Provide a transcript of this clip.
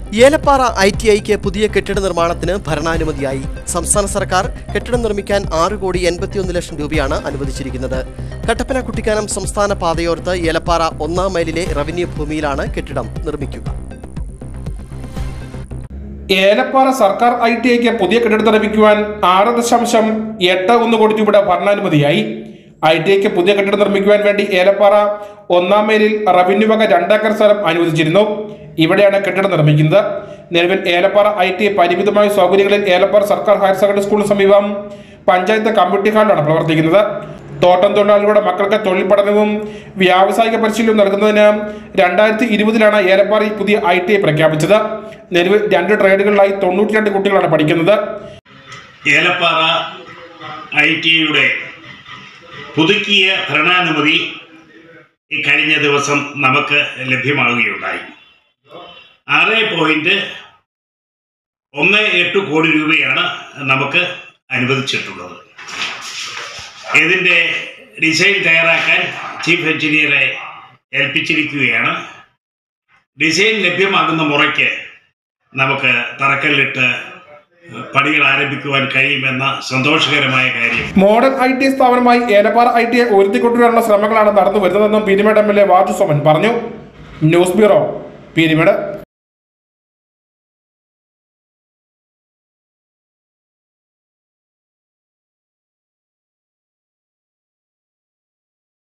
ഏലപ്പാറ ITIക്ക് പുതിയ കെട്ടിട നിർമ്മാണത്തിന് ഭരണാനുമതിയായി. സംസ്ഥാന സർക്കാർ കെട്ടിടം നിർമ്മിക്കാൻ 6,81 ലക്ഷം രൂപയാണ് അനുവദിച്ചിരിക്കുന്നത്. കട്ടപ്പന കുട്ടിക്കാനം സംസ്ഥാന പാതയോരത്ത് ഏലപ്പാറ 1-ാം മൈലിലെ റവന്യൂ ഭൂമിയിലാണ് കെട്ടിടം നിർമ്മിക്കുക. ഏലപ്പാറ സർക്കാർ ITIക്ക് പുതിയ കെട്ടിടം നിർമ്മിക്കുവാൻ 6.81 കോടി രൂപയുടെ ഭരണാനുമതിയായി. ITIക്ക് പുതിയ കെട്ടിടം നിർമ്മിക്കുവാൻ വേണ്ടി ഏലപ്പാറ 1-ാം മൈലിൽ റവന്യൂ വക 2 ഏക്കർ സ്ഥലം അനുവദിച്ചിരുന്നു. ഇവിടെയാണ് കെട്ടിടം നിർമ്മിക്കുന്നത്. നിലവിൽ ഏലപ്പാറ ITI പരിമിതമായ സൗകര്യങ്ങളിൽ ഏലപ്പാറ സർക്കാർ ഹയർ സെക്കൻഡറി സ്കൂളിന് സമീപം പഞ്ചായത്ത് കമ്മ്യൂണിറ്റി ഹാളിലാണ് പ്രവർത്തിക്കുന്നത്. തോട്ടം തൊഴിലാളികളുടെ മക്കൾക്ക് തൊഴിൽ പഠനവും വ്യാവസായിക പരിശീലനവും നൽകുന്നതിന് 2020 ഏലപ്പാറ പുതിയ ITI പ്രഖ്യാപിച്ചത്. നിലവിൽ 2 ട്രേഡുകളിലായി 92 കുട്ടികളാണ് പഠിക്കുന്നത്. ഏലപ്പാറ ITIയുടെ പുതുക്കിയ ഭരണാനുമതി കഴിഞ്ഞ ദിവസം നമുക്ക് ലഭ്യമാവുകയുണ്ടായി. 6.18 കോടി രൂപയാണ് നമുക്ക് അനുവദിച്ചിട്ടുള്ളത്. ഇതിൻ്റെ ഡിസൈൻ തയ്യാറാക്കാൻ ചീഫ് എഞ്ചിനീയറെ ഏൽപ്പിച്ചിരിക്കുകയാണ്. ഡിസൈൻ ലഭ്യമാകുന്ന മുറയ്ക്ക് നമുക്ക് തറക്കല്ലിട്ട് പണികൾ ആരംഭിക്കുവാൻ കഴിയുമെന്ന സന്തോഷകരമായ കാര്യം. മോഡൽ ITI സ്ഥാപനമായി ഏലപ്പാറ ITI ഉയർത്തിക്കൊണ്ടുവരാനുള്ള ശ്രമങ്ങളാണ് നടന്നു വരുന്നതെന്നും പീരുമേട് MLA വാജു സോമൻ പറഞ്ഞു. News bureau, Peermade.